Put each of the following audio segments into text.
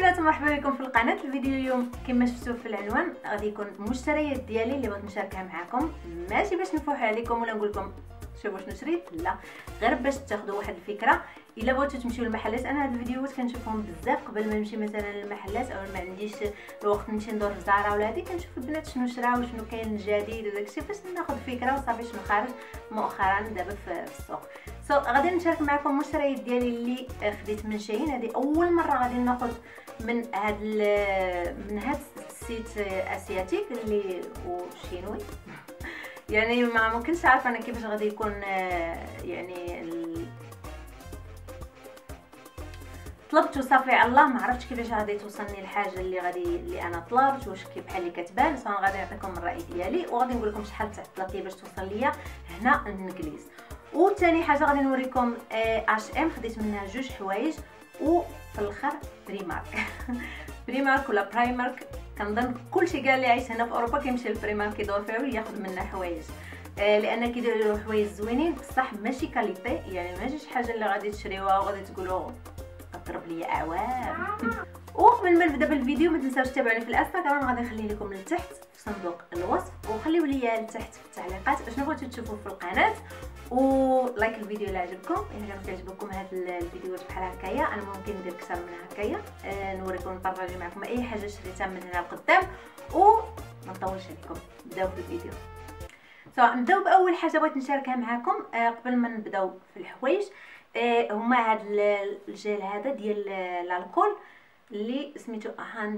البنات، مرحبا بكم في القناه. الفيديو اليوم كما شفتوا في العنوان غادي يكون المشتريات ديالي اللي بغيت نشاركها معكم، ماشي باش نفوح عليكم ولا نقول لكم شوفوا شنو شريت، لا غير باش تاخذوا واحد الفكره. الا بغيتوا تمشيو للمحلات، انا هاد الفيديوهات كنشوفهم بزاف قبل ما نمشي مثلا للمحلات، او ما عنديش الوقت نمشي ندور في زهره ولا هادي، كنشوف البنات شنو شراو وشنو كاين جديد وداكشي باش ناخذ فكره وصافي شنو خارج مؤخرا دابا في السوق. غادي نشارك معكم المشتريات ديالي اللي خديت من شاهين. هذه اول مره غادي ناخذ من هاد السيت اسياتيك اللي وشينوي يعني ما ممكنش عارفه انا كيفاش غادي يكون يعني طلبت وصافي على الله، ما عرفتش كيفاش غادي توصلني الحاجه اللي انا طلبت، واش كيف بحال اللي كتبان. فانا غادي نعطيكم الراي ديالي وغادي نقول لكم شحال تعطلت لي باش توصل ليا هنا للانجليز. وثاني حاجه غادي نوريكم اش ام، خديت منها جوج حوايج، وفي الاخر بريمارك بريمارك ولا برايمارك، كنظن كلشي كاع اللي عايش هنا في اوروبا كيمشي للبريمارك يدور فيها وياخذ منها حوايج، لان كيديروا حوايج زوينين بصح ماشي كاليتي، يعني ماشي شي حاجه اللي غادي تشريوها وغادي تقولوا قطرب لي اعوام. وقبل ما نبدا بالفيديو ما تنساوش تتابعوني في الانستغرام، غادي نخلي لكم لتحت في صندوق الوصف، وخليو لي لتحت في التعليقات اشنو بغيتو تشوفوا في القناه، ولايك الفيديو الا عجبكم. الا كان كيعجبكم هاد الفيديوهات بحال هكايا انا ممكن ندير اكثر من هكايا، نوريكم نبارطاجي معكم اي حاجه شريتها من هنا لقدام، وما نطولش عليكم نبداو في الفيديو. نبداو باول حاجه بغيت نشاركها معكم قبل ما نبداو في الحوايج. هما هاد الجيل هذا ديال الكحول اللي سميتو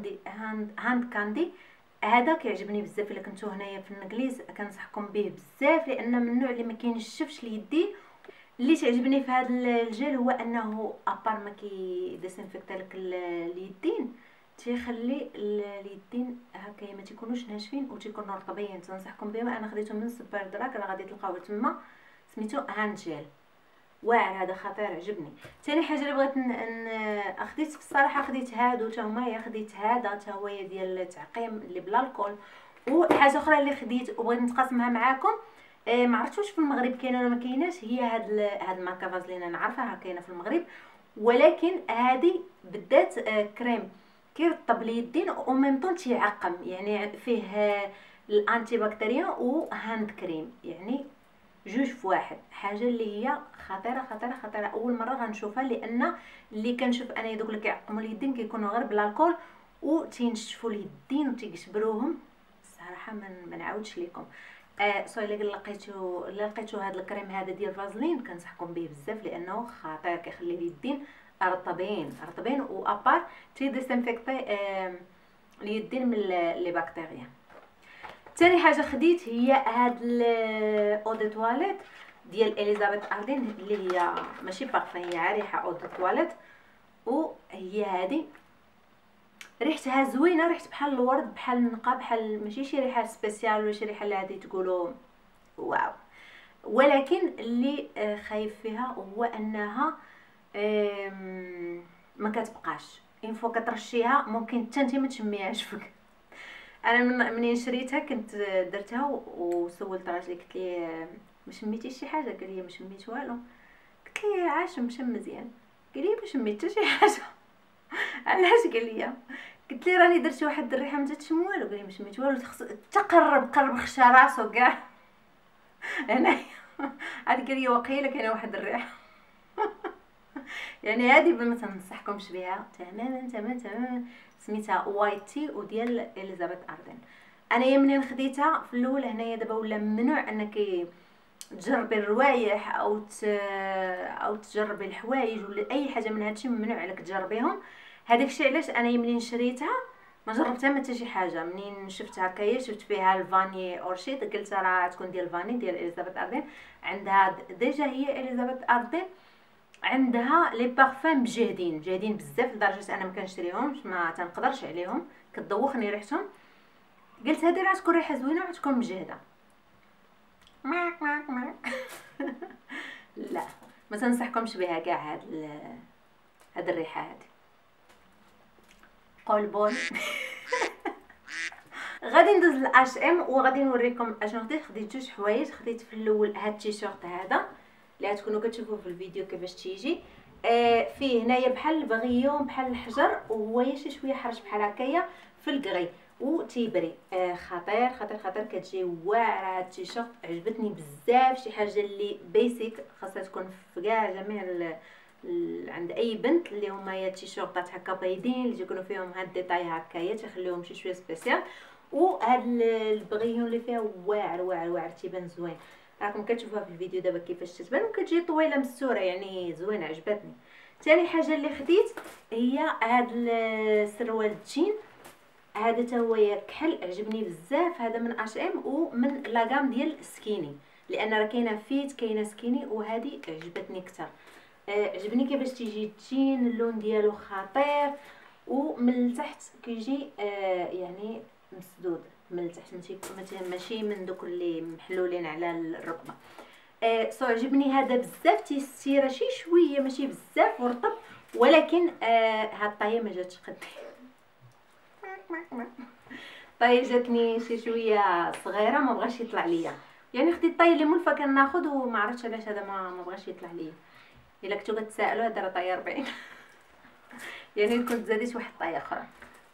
هاند كاندي. هذا كيعجبني بزاف، الا كنتو هنايا في الانجليز كنصحكم به بزاف، لان من النوع اللي ما كينشفش اليدين. اللي تعجبني في هذا الجيل هو انه ابار ما كيديسانفيكتا لك اليدين، تيخلي اليدين هكايا ما تيكونوش ناشفين وتيكونوا رطبين. تنصحكم بهم، انا خديته من سوبر دراك، راه غادي تلقاوه تما، سميتو هاند جيل، واعر هذا خطير عجبني. ثاني حاجه اللي بغيت خديت في الصراحه، خديت هادو حتى هما، خديت هذا حتى هو ديال التعقيم اللي بلا الكول. وحاجه اخرى اللي خديت وبغيت نتقاسمها معاكم، ما عرفتش في المغرب كاينه ولا ما كايناش، هي هاد الماركه فازلين انا عارفاها كاينه في المغرب، ولكن هذه بالذات كريم كيرطب اليدين وميم طون تيعقم، يعني فيه الانتي بكتيريا وهاند كريم، يعني جوج في واحد، حاجه اللي هي خطيره خطيره خطيره. اول مره غنشوفها، لان اللي كنشوف انا دوك اللي كيعقموا اليدين كيكونوا غير بالالكول وتينشفوا اليدين وتيقشبروهم. الصراحه ما نعاودش لكم. الا لقيتو هذا الكريم هذا ديال فازلين كنصحكم به بزاف، لانه خطير، كيخلي اليدين رطبين وابار تيديسانفيكتي اليدين من لي بكتيريا. ثاني حاجه خديت هي هاد الاو دو تواليت ديال اليزابيث اردين، اللي هي ماشي بارفان، هي ريحه او دو تواليت، وهي هذه ريحتها زوينه، ريحه بحال الورد، بحال النقا، بحال ماشي شي ريحه سبيسيال ولا شي ريحه اللي غادي تقولوا واو. ولكن اللي خايف فيها هو انها ما كتبقاش، اين فوا كترشيها ممكن حتى انت ما تشميهاش فيك. انا منين شريتها كنت درتها وسولت راجلي، قلت لي ما شميتيش شي حاجه؟ قال لي ما شميت والو. قلت لي عاش مشم مزيان؟ قال لي ما شميت حتى شي حاجه. علاش؟ قال لي قلت لي راني درت واحد الريحه ما تشم والو. قال لي ما شميت والو، قرب خشى راسو كاع انا عاد قال لي وقيله كاينه واحد الريحه يعني هذه ما تنصحكمش بها تماما. سميتها وايت تي وديال اليزابيث اردن. انا منين خديتها في الاول هنايا دابا ولا ممنوع انك تجربي الروايح او تجربي الحوايج ولا اي حاجه من هادشي، ممنوع عليك تجربيهم. هذاك الشيء علاش انا منين شريتها ما جربتها ما حتى شي حاجه. منين شفتها هكايا شفت فيها الفاني اورشيد، قلت راه تكون ديال الفاني ديال اليزابيث اردن. عندها ديجا هي اليزابيث اردن عندها لي بارفان جاهدين بزاف، لدرجه انا ما كنشريهمش، ما تنقدرش عليهم، كتدوخني ريحتهم. قلت هذه راه تكون ريحه زوينه وتكون مجهده. لا ما تنصحكمش بها كاع هاد الريحه هذه قلبون. غادي ندوز لاش ام وغادي نوريكم اشنو خديت جوج حوايج. خديت في الاول هاد التيشيرت هذا اللي غتكونوا كتشوفوه في الفيديو كيفاش تيجي، فيه هنايا بحال البغيون بحال الحجر، وهو شي شويه حرش بحال هكايا في الكغي وتيبري. خطير خطير خطير، كتجي واعره. هاد التيشيرت عجبتني بزاف، شي حاجه اللي بيسيك خاصها تكون في كاع جميع عند اي بنت اللي هما هي التيشيرطات هكا بيضين اللي تيكونوا فيهم هاد الديتاي هكايا تيخليوهم شي شويه سبيسيال. وهاد البغيون اللي فيها واعر واعر واعر، تيبان زوين. راكم كتشوفوها في الفيديو دابا كيفاش تتبان، وكتجي طويله مستوره يعني زوينه عجبتني. ثاني حاجه اللي خديت هي هاد السروال الجين. هذا تا هو كحل عجبني بزاف، هذا من اش ام ومن لاغام ديال سكيني، لان راه كاينه فيت كاينه سكيني، وهذه عجبتني اكثر. عجبني كيفاش تيجي الجين، اللون ديالو خطير، ومن التحت كيجي يعني مسدود من التحت، ماشي من دوك اللي محلولين على الركبه. سو عجبني هذا بزاف، تيستيره شي شويه ماشي بزاف ورطب، ولكن هاد الطايه ما جاتش قدي. طاي جاتني شي شويه صغيره، ما بغاش يطلع ليا، يعني خديت الطاي اللي ملفه كناخذ، وما عرفتش علاش هذا ما بغاش يطلع ليا. الا كنتو كتسائلوا هذا راه طاي 40 يعني كنت زاديت واحد الطايه اخرى.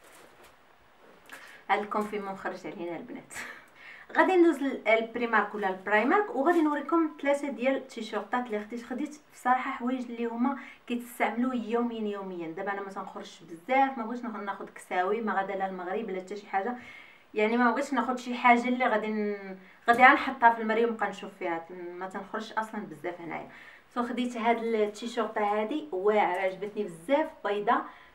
هاد الكونفيمون خرج علينا البنات. غادي ندوز للبريمارك ولا البرايمارك، وغادي نوريكم 3 ديال التيشيرطات اللي خديت بصراحه حوايج اللي هما كيتستعملوا يوميا. دابا انا ما تنخرجش بزاف، ما بغيتش ناخذ كساوي، ما غادا لا المغرب لا حتى شي حاجه، يعني ما بغيتش ناخذ شي حاجه اللي غادي نحطها في المريم ونبقى نشوف فيها، ما تنخرجش اصلا بزاف هنايا. سو خديت هاد التيشيرطه هادي واعره عجبتني بزاف، بيضه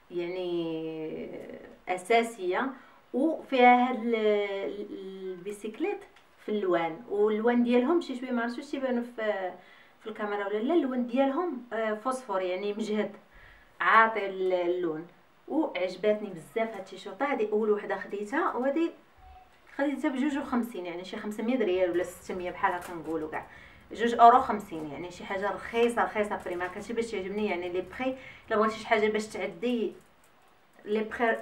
يعني اساسيه، وفيها هاد البيسيكليت في اللوان، واللوان ديالهم شي شويه ما عرفتش يبانوا في الكاميرا ولا لا. اللون ديالهم فوسفور يعني مجهد عاطي اللون، وعجبتني بزاف هاد التيشيرطه. هذه اول وحده خديتها، وهذه خديتها بجوج وخمسين، يعني شي 500 ريال ولا 600 بحال هكا نقولوا كاع، 2 €50، يعني شي حاجه رخيصه رخيصه في ماركه. هادشي باش يعجبني، يعني لي بخي الا بغيتي شي حاجه باش تعدي لي بخي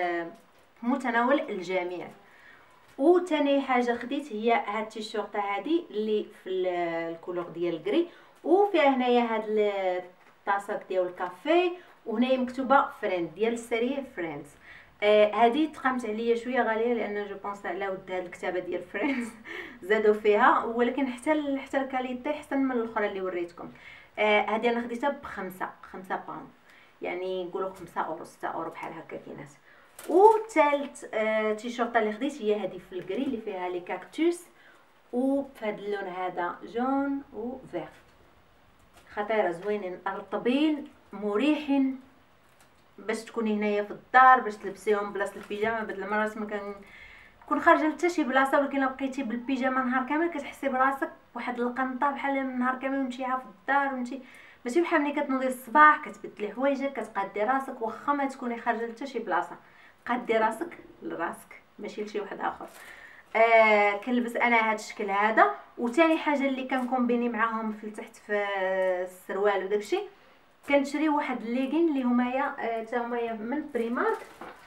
متناول الجميع. وثاني حاجه خديت هي هاد التيشيرطه هذه اللي في الكولور ديال الكري، وفيها هنايا هاد الطاسات ديال الكافي، وهنايا مكتوبه فريند ديال السيريه فريندز. هذه تقامت عليا شويه غاليه، لان جو بونس على ود هاد الكتابه ديال فريندز زادوا فيها، ولكن حتى الكاليتي احسن من الاخرى اللي وريتكم. هذه انا خديتها خمسة باوند، يعني نقولوا 5 €، 6 € بحال هكا كاينات. وثالث تيشيرطه اللي خديت هي هذه في الكري اللي فيها لي كاكتوس، وبهذا اللون هذا جون وفير، خطيره زوينين رطبين مريحين باش تكوني هنايا في الدار، باش تلبسيهم بلاصه البيجامه. بعض المرات ما كون خارجه لتا شي بلاصه، ولكن لو بقيتي بالبيجامه نهار كامل كتحسي براسك واحد القنطه بحال نهار كامل مشيها في الدار، ماشي بحال ملي كتنوضي الصباح كتبدلي حوايجك كتقادي راسك، واخا ما تكوني خارجه لتا شي بلاصه، قادي راسك لراسك ماشي لشي واحد اخر. كنلبس انا هذا الشكل هذا. وثاني حاجه اللي كنكومبيني معاهم في التحت في السروال وداكشي، كنشري واحد الليغين اللي هما حتى هما من بريمارك،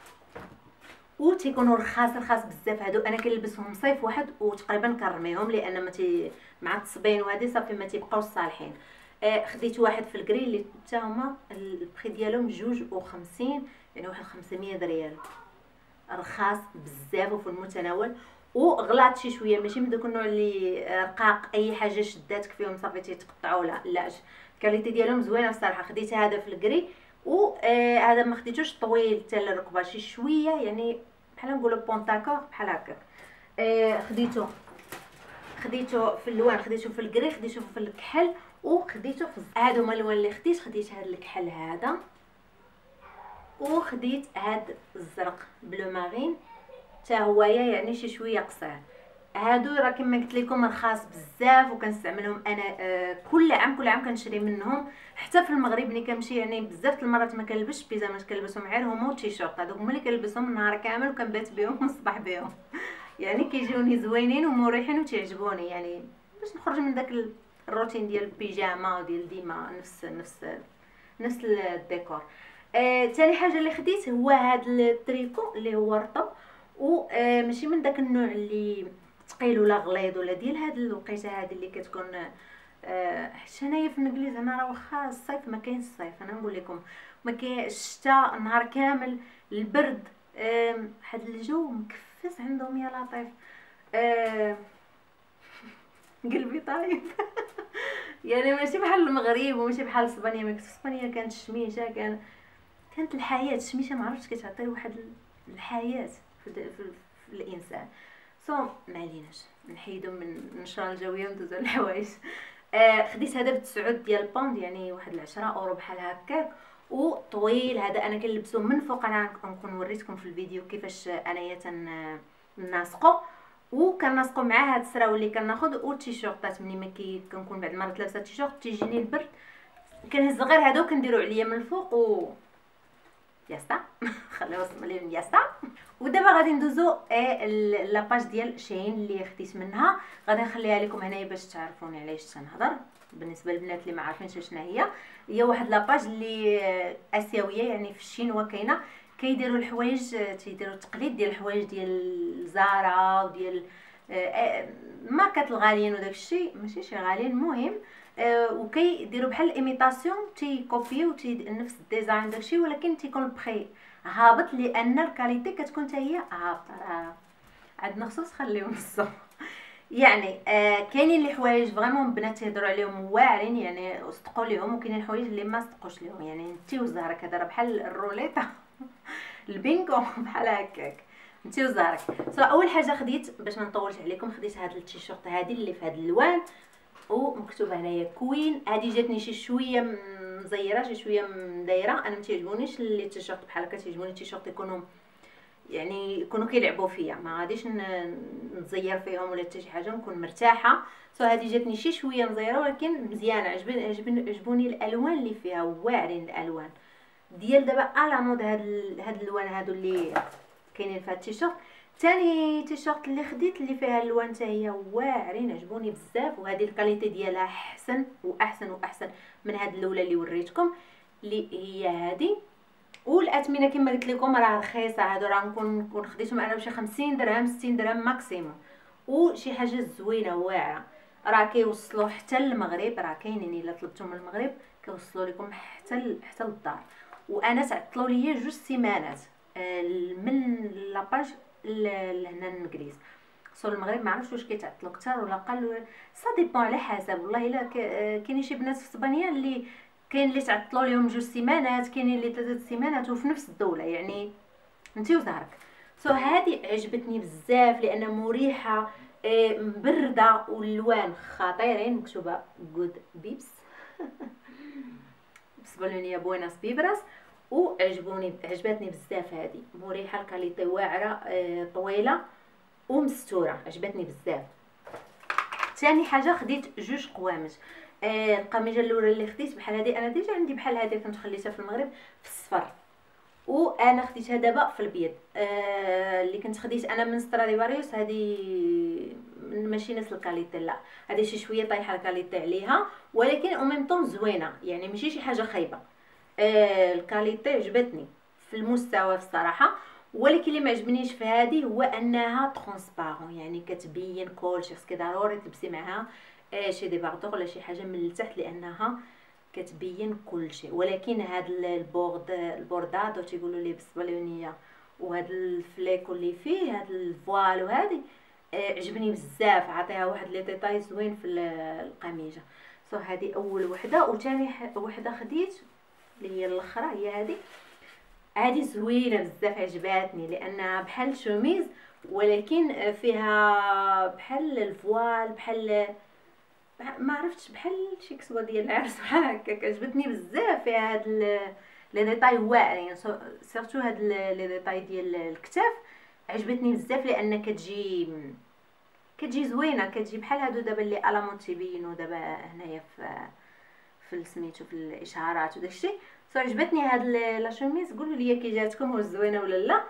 وتيكونوا رخاص بزاف. هادو انا كنلبسهم صيف واحد وتقريبا كنرميهم، لان مع التصبين وهذه صافي ما تيبقاوش صالحين. خديت واحد في الكري اللي حتى هما البري ديالهم 52، يعني واحد 500 ريال، رخاص بزاف وفي المتناول. وغلات شي شويه، ماشي من داك النوع اللي رقاق اي حاجه شداتك فيهم صافي تيتقطعوا، لا الكاليتي ديالهم زوينه الصراحه. خديت هذا في الكري، وهذا ما خديتوش طويل حتى للركبه، شي شويه يعني بحال نقولوا بونطاكور بحال هكا. خديته في اللوان، خديته في الكري، خديته في الكحل، وخديته في هادو هما اللوان اللي خديت هذا الكحل هذا، وخديت هاد الزرق بلو مارين حتى هويا يعني شي شويه قصير. هادو راه كما قلت لكم رخاص بزاف، وكنستعملهم انا كل عام كنشري منهم. حتى في المغرب ملي كنمشي يعني بزاف المرات ما كنلبسش بيجامات، كنلبسهم غير هما وتيشيرط، هذوك هما اللي كنلبسهم النهار كامل وكنبات بهم ونصبح بهم يعني كيجوني زوينين ومريحين وتيعجبوني، يعني باش نخرج من داك الروتين ديال البيجامه وديال ديما نفس الديكور. ثاني حاجه اللي خديت هو هذا التريكو اللي هو رطب، وماشي من داك النوع اللي ثقيل ولا غليظ ولا ديال هاد الوقيته هذه اللي كتكون حيت هنايا في الانجليز انا راه واخا الصيف ما كاينش الصيف، انا نقول لكم ما كاين الشتاء النهار كامل، البرد، هاد الجو مكفس عندهم يا لطيف. قلبي طايب. يعني ماشي بحال المغرب وماشي بحال اسبانيا، ملي كنت في اسبانيا كانت الشميشه، كانت الحياه. الشميشه ما عرفتش كتعطي واحد الحياه في الانسان. ما عليناش نحيدو من النشره الجويه وندوزو على الحوايج. خديت هذا ب9 ديال البوند، يعني واحد 10 اورو بحال هكاك، وطويل. هذا انا كنلبسو من فوق، انا غنكون وريتكم في الفيديو كيفاش انايا ناسقو، وكناسقو مع هاد السراول اللي كناخذ والتيشيرطات. ملي ما كنكون بعد المرات لابسه التيشيرط تيجيني البرد، كنهز غير هادو كنديرو عليا من الفوق و ياستا. خليو وصلنا لي ياستا. ودابا غادي ندوزو لاباج ديال شين اللي خديت منها، غادي نخليها لكم هنايا باش تعرفوني علاش تنهضر. بالنسبه للبنات اللي ما عارفينش شنو هي واحد لاباج اللي اسيويه، يعني في الشينوا كاينه، كيديروا الحوايج، تيديروا التقليد ديال الحوايج ديال زارا وديال ماركات الغاليين وداكشي، ماشي شي غاليين المهم. وكيديروا بحال الايميتاسيون، تيكوبيو نفس الديزاين داكشي، ولكن تيكون البخي هابط لان الكاليتي كتكون حتى هي هابطه. عندنا خصوص خليهم الصو. يعني كاينين اللي حوايج فريمون البنات تيهضروا عليهم واعرين، يعني صدقوا ليهم، وكاينين الحوايج اللي ما صدقوش ليهم، يعني انتي وزهرك. هذا راه بحال الروليطه. البينغو بحال هكاك، انتي وزهرك. اول حاجه خديت باش ما نطولش عليكم، خديت هذا التيشيرت هذه اللي في هذا الالوان ومكتوب هنايا كوين. هذه جاتني شي شويه مزيره، شي شويه مدايره. انا ما تيعجبونيش اللي التيشيرت بحال هكا، تيعجبوني التيشيرت يكونوا كيلعبوا فيا، ما غاديش نزير فيهم ولا حتى شي حاجه، نكون مرتاحه. هذه جاتني شي شويه مزيره ولكن مزيانه. عجبوني الالوان اللي فيها، واعرين الالوان ديال دابا على مود هاد الالوان هادو اللي كاينين في هاد التيشيرت. ثاني تيشيرت اللي خديت اللي فيها الالوان حتى هي واعرين، عجبوني بزاف، وهذه الكاليتي ديالها احسن واحسن واحسن من هاد الاولى اللي وريتكم اللي هي هذه. والاثمنه كما قلت لكم راه رخيصه، هادو راه نكون خديتهم انا بشي 50 درهم 60 درهم ماكسيموم، وشي حاجه زوينه واعره. راه كيوصلوا حتى للمغرب، راه كاينين الا طلبتهم من المغرب كيوصلوا لكم حتى للدار. وانا تعطلوا لي 2 سيمانات من لاباج لهنا الانجليز. المغرب ما عرفتش واش كيتعطلوا اكثر ولا قل، سا ديبون على حسب. والله الا كاينين شي بنات في اسبانيا اللي كاين اللي تعطلوا لهم 2 سيمانات، كاينين اللي 3 سيمانات، وفي نفس الدوله، يعني انت وزهرك. هذه عجبتني بزاف لان مريحه، مبرده، والالوان خطيرين، مكتوبه جود بيبس. بالنسبه بويناس بيبراس، عجبتني بزاف. هذه مريحه، الكاليتي واعره، طويله ومستوره، عجبتني بزاف. ثاني حاجه خديت 2 قوامج. القميجه الاولى اللي خديت بحال هذه، انا ديجا عندي بحال هذه كنت خليتها في المغرب في الصفر، وانا خديتها دابا في البيض. اللي كنت خديت انا من ستراديفاريوس، هذه ماشي نفس الكاليتي، لا هذه شي شويه طايحه الكاليتي عليها، ولكن او ميم طون زوينه، يعني ماشي شي حاجه خايبه. الكاليتي عجبتني في المستوى الصراحه. ولكن اللي ما عجبنيش في هذه هو انها ترونسبارون، يعني كتبين كلشي، خصك ضروري تلبسي معها شي ديباردور ولا شي حاجه من التحت لانها كتبين كلشي. ولكن هاد البوردادو تيقولوا ليه بالاسبانيوليه، وهاد الفليكو اللي فيه هاد الفوال وهذه عجبني بزاف، عطيها واحد لي ديتاي زوين في القميجه. هذه اول وحده. وثاني وحده خديت اللي هي الاخرى هي هذه زوينه بزاف، عجباتني لانها بحال شوميز ولكن فيها بحال الفوال، بحال ما عرفتش، بحال شي كسوه ديال العرس بحال هكاك. عجبتني بزاف، فيها هاد لي ديتاي واعرين، سيرتو هاد لي ديتاي ديال الكتاف عجبتني بزاف لان كتجي زوينه، كتجي بحال هادو دابا اللي الامون تيبينوا دابا هنايا في سميتو في الاشهارات وداكشي. عجبتني هاد لا شوميز. قولوا لي كي جاتكم، واش زوينه ولا لا.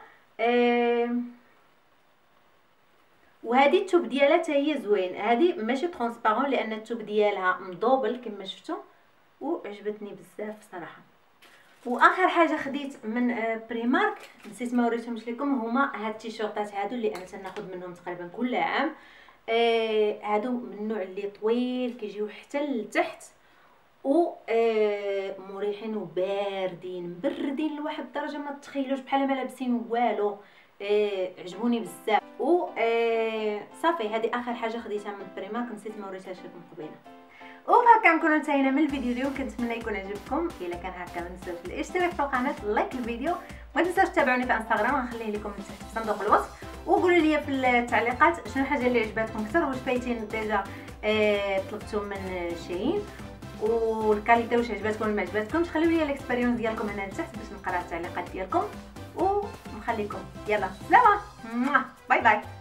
وهذه التوب ديالها حتى هي زوين، هذه ماشي ترونسبارون لان التوب ديالها مدوبل كما شفتوا، وعجبتني بزاف صراحه. واخر حاجه خديت من بريمارك نسيت ما وريتهمش لكم، هما هاد التيشيرطات هادو اللي انا تناخذ منهم تقريبا كل عام. هادو من النوع اللي طويل كيجيو حتى لتحت و مريحين وباردين مبردين لواحد الدرجه ما تتخيلوش، بحال ما لابسين والو. عجبوني بزاف. و صافي هذه اخر حاجه خديتها من بريمارك، نسيت ما وريتهاش لكم قبيله. وهكا نكونوا انتهينا من الفيديو اليوم. كنتمنى يكون عجبكم. الا كان هكا ما تنساوش الاشتراك في القناه، لايك الفيديو، ما تنساوش تتابعوني في انستغرام، غنخليه لكم تحت في صندوق الوصف. وقولوا لي في التعليقات شنو الحاجه اللي عجباتكم اكثر، واش فايتين ديجا طلبتوا من شيء، والكاليتي واش عجباتكم ولا ما عجباتكمش. خليو لي الاكسبيريونس ديالكم هنا لتحت باش نقرا التعليقات ديالكم ونخليكم. يلا سلامه، باي باي.